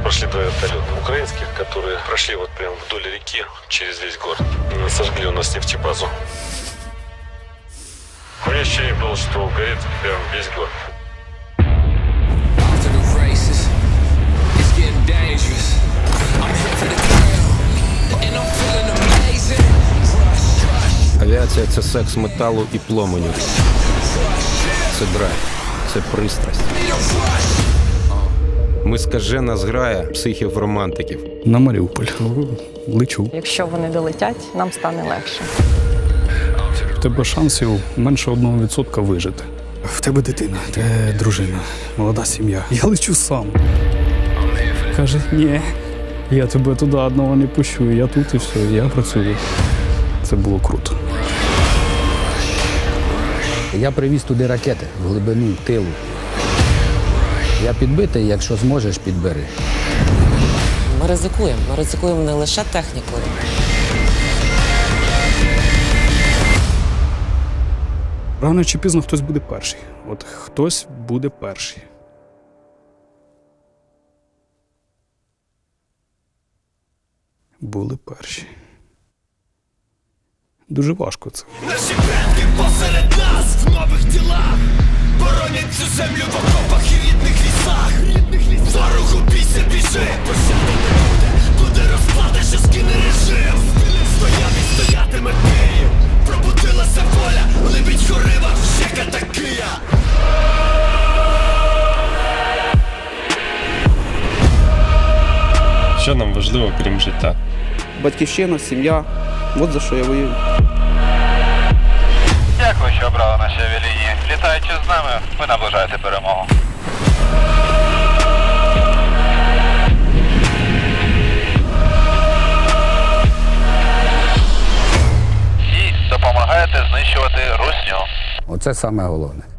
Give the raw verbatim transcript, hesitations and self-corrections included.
прошли два вертолета украинских, которые прошли вот прям вдоль реки через весь город. Сожгли у нас нефтебазу. У меня ощущение было, что горит прям весь город. Авіація – це секс металу і пломеню. Це драйв, це пристрасть. Ми скажена зграя психів-романтиків. На Маріуполь. Лечу. Якщо вони долетять, нам стане легше. В тебе шансів менше одного відсотка вижити. В тебе дитина, в тебе дружина, молода сім'я. Я лечу сам. Каже, ні, я тебе туди одного не пущу, я тут і все, я працюю. Це було круто. Я привіз туди ракети в глибину тилу. Я підбитий, якщо зможеш, підбери. Ми ризикуємо. Ми ризикуємо не лише технікою. Рано чи пізно хтось буде перший. От хтось буде перший. Були перші. Дуже важко це. Наші предки посеред нас в нових тілах боронять цю землю в окопах і рідних лісах. Ворогу бійся, біжи, пощади не буде. Буде розклада, що скине режим. Стояв і стоятиме Київ. Пробудилася воля, либідь хорива, ще катакия. Що нам важливо, крім життя? Батьківщина, сім'я. От за що я воюю. Дякую, що обрали наші авіалінії. Літаючи з нами, ви наближаєте перемогу. І допомагаєте знищувати русню. Оце саме головне.